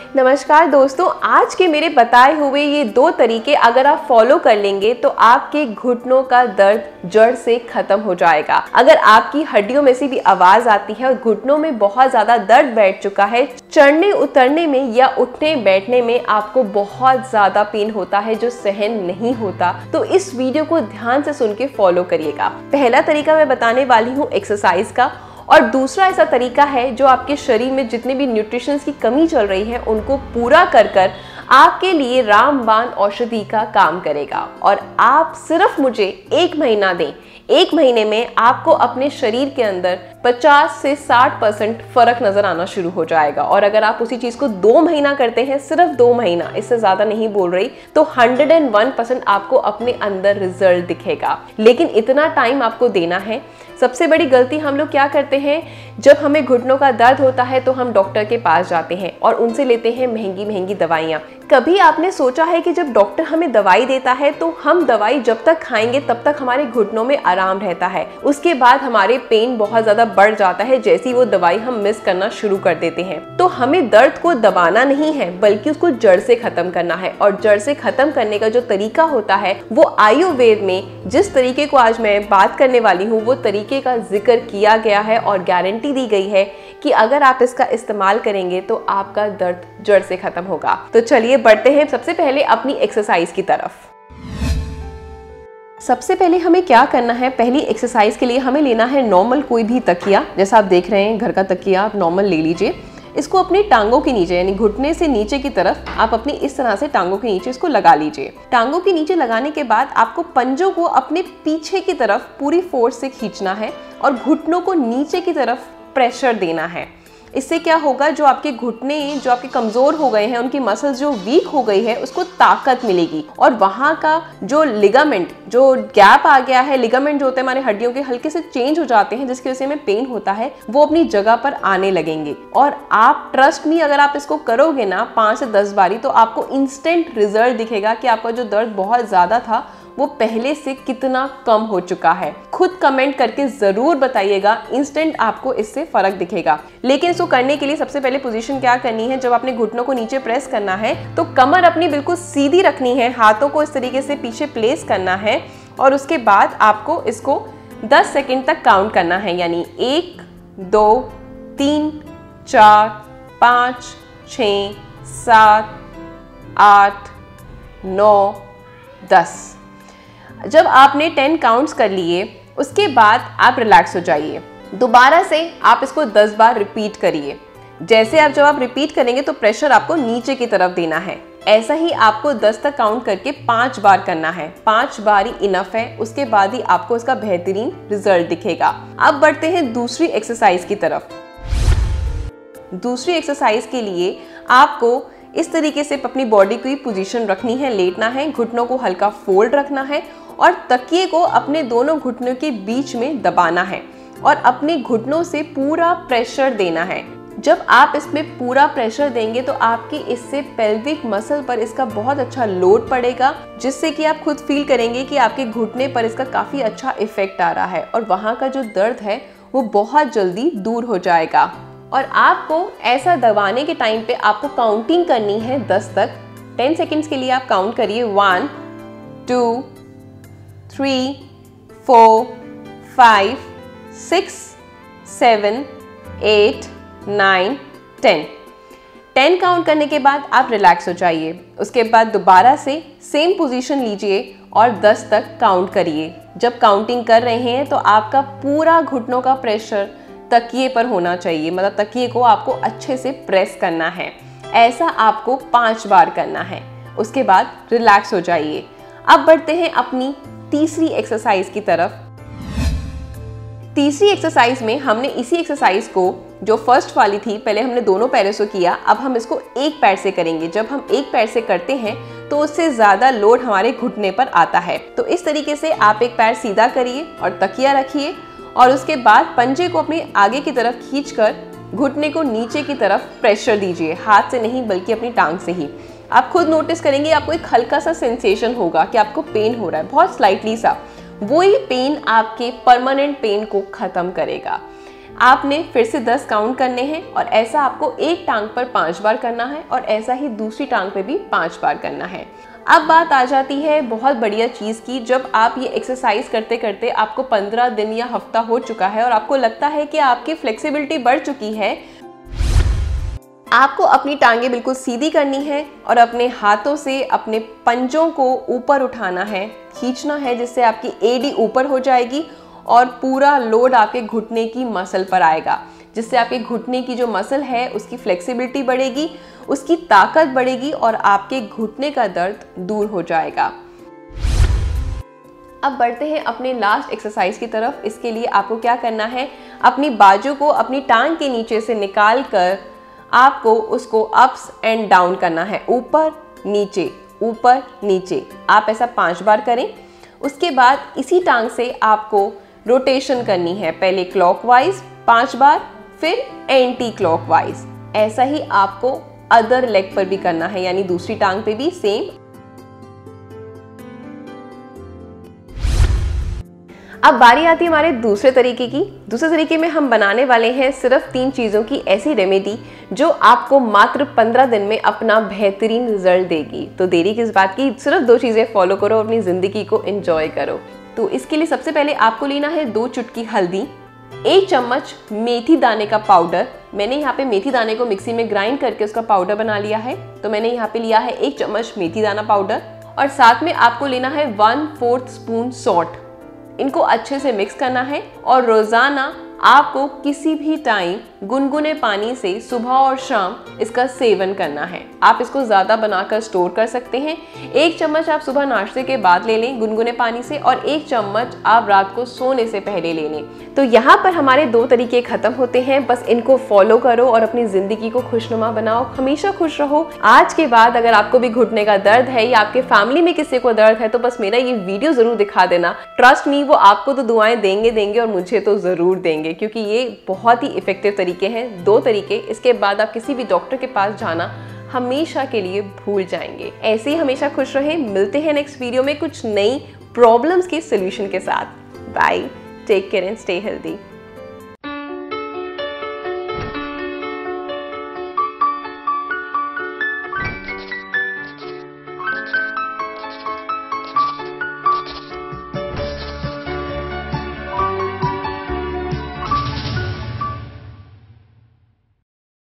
नमस्कार दोस्तों, आज के मेरे बताए हुए ये 2 तरीके अगर आप फॉलो कर लेंगे तो आपके घुटनों का दर्द जड़ से खत्म हो जाएगा। अगर आपकी हड्डियों में से भी आवाज आती है और घुटनों में बहुत ज्यादा दर्द बैठ चुका है, चढ़ने उतरने में या उठने बैठने में आपको बहुत ज्यादा पेन होता है जो सहन नहीं होता, तो इस वीडियो को ध्यान से सुन के फॉलो करिएगा। पहला तरीका मैं बताने वाली हूँ एक्सरसाइज का, और दूसरा ऐसा तरीका है जो आपके शरीर में जितने भी न्यूट्रिशंस की कमी चल रही है उनको पूरा कर कर आपके लिए रामबाण औषधि का काम करेगा। और आप सिर्फ मुझे 1 महीना दें, 1 महीने में आपको अपने शरीर के अंदर 50 से 60% फर्क नजर आना शुरू हो जाएगा। और अगर आप उसी चीज को 2 महीना करते हैं, सिर्फ 2 महीना, इससे ज्यादा नहीं बोल रही, तो 101% आपको अपने अंदर रिजल्ट दिखेगा। लेकिन इतना टाइम आपको देना है। सबसे बड़ी गलती हम लोग क्या करते हैं, जब हमें घुटनों का दर्द होता है तो हम डॉक्टर के पास जाते हैं और उनसे लेते हैं महंगी महंगी दवाइयाँ। कभी आपने सोचा है कि जब डॉक्टर हमें दवाई देता है तो हम दवाई जब तक खाएंगे तब तक हमारे घुटनों में आराम रहता है, उसके बाद हमारे पेन बहुत ज्यादा बढ़ जाता है जैसी वो दवाई हम मिस करना शुरू कर देते हैं। तो हमें दर्द को दबाना नहीं है बल्कि उसको जड़ से खत्म करना है। और जड़ से खत्म करने का जो तरीका होता है वो आयुर्वेद में जिस तरीके को आज मैं बात करने वाली हूँ वो तरीके का जिक्र किया गया है और गारंटी दी गई है कि अगर आप इसका इस्तेमाल करेंगे तो आपका दर्द जड़ से खत्म होगा। तो चलिए बढ़ते हैं सबसे पहले अपनी एक्सरसाइज की तरफ। सबसे पहले हमें क्या करना है, पहली एक्सरसाइज के लिए हमें लेना है नॉर्मल कोई भी तकिया, जैसा आप देख रहे हैं घर का तकिया आप नॉर्मल ले लीजिए। इसको अपनी टांगों के नीचे यानी घुटने से नीचे की तरफ आप अपनी इस तरह से टांगों के नीचे इसको लगा लीजिए। टांगों के नीचे लगाने के बाद आपको पंजों को अपने पीछे की तरफ पूरी फोर्स से खींचना है और घुटनों को नीचे की तरफ प्रेशर देना है। इससे क्या होगा, जो आपके घुटने जो आपके कमजोर हो गए हैं, उनकी मसल्स जो वीक हो गई है उसको ताकत मिलेगी और वहां का जो लिगामेंट, जो गैप आ गया है, लिगामेंट जो होते हैं हमारे हड्डियों के हल्के से चेंज हो जाते हैं जिसकी वजह से हमें पेन होता है, वो अपनी जगह पर आने लगेंगे। और आप ट्रस्ट मी, अगर आप इसको करोगे ना 5 से 10 बारी तो आपको इंस्टेंट रिजल्ट दिखेगा कि आपका जो दर्द बहुत ज्यादा था वो पहले से कितना कम हो चुका है। खुद कमेंट करके जरूर बताइएगा, इंस्टेंट आपको इससे फर्क दिखेगा। लेकिन इसको करने के लिए सबसे पहले पोजीशन क्या करनी है, जब आपने घुटनों को नीचे प्रेस करना है तो कमर अपनी बिल्कुल सीधी रखनी है, हाथों को इस तरीके से पीछे प्लेस करना है और उसके बाद आपको इसको 10 सेकेंड तक काउंट करना है, यानी 1 2 3 4 5 6 7 8 9 10। जब आपने 10 काउंट्स कर लिए उसके बाद आप रिलैक्स हो जाइए। दोबारा से आप इसको 10 बार रिपीट करिए। जैसे आप जब आप रिपीट करेंगे तो प्रेशर आपको नीचे की तरफ देना है। ऐसा ही आपको 10 तक काउंट करके 5 बार करना है। 5 बार ही इनफ है, उसके बाद ही आपको इसका बेहतरीन रिजल्ट दिखेगा। अब बढ़ते हैं दूसरी एक्सरसाइज की तरफ। दूसरी एक्सरसाइज के लिए आपको इस तरीके से अपनी बॉडी की पोजीशन रखनी है, लेटना है, घुटनों को हल्का फोल्ड रखना है और तकिए को अपने दोनों घुटनों के बीच में दबाना है और अपने घुटनों से पूरा प्रेशर देना है। जब आप इसमें पूरा प्रेशर देंगे तो आपकी इससे पेल्विक मसल पर इसका बहुत अच्छा लोड पड़ेगा, जिससे कि आप खुद फील करेंगे कि आपके घुटने पर इसका काफी अच्छा इफेक्ट आ रहा है और वहां का जो दर्द है वो बहुत जल्दी दूर हो जाएगा। और आपको ऐसा दबाने के टाइम पे आपको काउंटिंग करनी है 10 तक। 10 सेकेंड्स के लिए आप काउंट करिए 1 2 3 4 5 6 7 8 9 10। 10 काउंट करने के बाद आप रिलैक्स हो जाइए। उसके बाद दोबारा से सेम पोजीशन लीजिए और 10 तक काउंट करिए। जब काउंटिंग कर रहे हैं तो आपका पूरा घुटनों का प्रेशर तकिए पर होना चाहिए, मतलब तकिए को आपको अच्छे से प्रेस करना है। ऐसा आपको 5 बार करना है। उसके बाद रिलैक्स हो जाइए। अब बढ़ते हैं अपनी तीसरी एक्सरसाइज की तरफ। तीसरी एक्सरसाइज में हमने इसी एक्सरसाइज को, जो फर्स्ट वाली थी, पहले हमने दोनों पैरों से किया, अब हम इसको एक पैर से करेंगे। जब हम एक पैर से करते हैं तो उससे ज्यादा लोड हमारे घुटने पर आता है। तो इस तरीके से आप एक पैर सीधा करिए और तकिया रखिए और उसके बाद पंजे को अपने आगे की तरफ खींचकर घुटने को नीचे की तरफ प्रेशर दीजिए, हाथ से नहीं बल्कि अपनी टांग से ही। आप खुद नोटिस करेंगे आपको एक हल्का सा सेंसेशन होगा कि आपको पेन हो रहा है, बहुत स्लाइटली सा। वही पेन आपके परमानेंट पेन को खत्म करेगा। आपने फिर से 10 काउंट करने हैं और ऐसा आपको एक टांग पर 5 बार करना है और ऐसा ही दूसरी टांग पे भी 5 बार करना है। अब बात आ जाती है बहुत बढ़िया चीज़ की, जब आप ये एक्सरसाइज करते करते आपको 15 दिन या हफ्ता हो चुका है और आपको लगता है कि आपकी फ्लेक्सिबिलिटी बढ़ चुकी है, आपको अपनी टांगें बिल्कुल सीधी करनी है और अपने हाथों से अपने पंजों को ऊपर उठाना है, खींचना है, जिससे आपकी एडी ऊपर हो जाएगी और पूरा लोड आपके घुटने की मसल पर आएगा, जिससे आपके घुटने की जो मसल है उसकी फ्लेक्सिबिलिटी बढ़ेगी, उसकी ताकत बढ़ेगी और आपके घुटने का दर्द दूर हो जाएगा। अब बढ़ते हैं अपने लास्ट एक्सरसाइज की तरफ। इसके लिए आपको क्या करना है, अपनी बाजू को अपनी टांग के नीचे से निकाल कर आपको उसको अप्स एंड डाउन करना है, ऊपर नीचे। आप ऐसा 5 बार करें। उसके बाद इसी टांग से आपको रोटेशन करनी है, पहले क्लॉकवाइज 5 बार, फिर एंटी क्लॉकवाइज। ऐसा ही आपको अदर लेग पर भी करना है, यानी दूसरी टांग पे भी सेम। अब बारी आती है हमारे दूसरे तरीके की। दूसरे तरीके में हम बनाने वाले हैं सिर्फ 3 चीज़ों की ऐसी रेमेडी जो आपको मात्र 15 दिन में अपना बेहतरीन रिजल्ट देगी। तो देरी किस बात की, सिर्फ 2 चीज़ें फॉलो करो, अपनी ज़िंदगी को एंजॉय करो। तो इसके लिए सबसे पहले आपको लेना है 2 चुटकी हल्दी, 1 चम्मच मेथी दाने का पाउडर। मैंने यहाँ पे मेथी दाने को मिक्सी में ग्राइंड करके उसका पाउडर बना लिया है, तो मैंने यहाँ पे लिया है 1 चम्मच मेथी दाना पाउडर। और साथ में आपको लेना है 1/4 स्पून सॉल्ट। इनको अच्छे से मिक्स करना है और रोज़ाना आपको किसी भी टाइम गुनगुने पानी से सुबह और शाम इसका सेवन करना है। आप इसको ज़्यादा बनाकर स्टोर कर सकते हैं। 1 चम्मच आप सुबह नाश्ते के बाद ले लें गुनगुने पानी से और 1 चम्मच आप रात को सोने से पहले ले लें। तो यहाँ पर हमारे 2 तरीके खत्म होते हैं। बस इनको फॉलो करो और अपनी ज़िंदगी को खुशनुमा बनाओ, हमेशा खुश रहो। आज के बाद अगर आपको भी घुटने का दर्द है या आपके फैमिली में किसी को दर्द है तो बस मेरा ये वीडियो ज़रूर दिखा देना। ट्रस्ट मी, वो आपको तो दुआएं देंगे और मुझे तो ज़रूर देंगे, क्योंकि ये बहुत ही इफेक्टिव तरीके हैं। 2 तरीके, इसके बाद आप किसी भी डॉक्टर के पास जाना हमेशा के लिए भूल जाएंगे। ऐसे ही हमेशा खुश रहें। मिलते हैं नेक्स्ट वीडियो में कुछ नई प्रॉब्लम्स के सॉल्यूशन के साथ। Bye, take care and stay healthy.